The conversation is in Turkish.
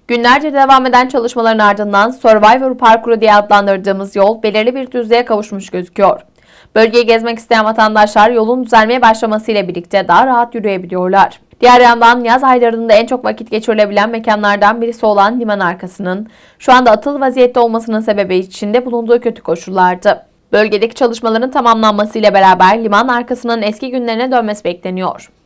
Günlerce devam eden çalışmaların ardından Survivor parkuru diye adlandırdığımız yol belirli bir düzlüğe kavuşmuş gözüküyor. Bölgeyi gezmek isteyen vatandaşlar yolun düzelmeye başlamasıyla birlikte daha rahat yürüyebiliyorlar. Diğer yandan yaz aylarında en çok vakit geçirilebilen mekanlardan birisi olan liman arkasının şu anda atıl vaziyette olmasının sebebi içinde bulunduğu kötü koşullardı. Bölgedeki çalışmaların tamamlanmasıyla beraber liman arkasının eski günlerine dönmesi bekleniyor.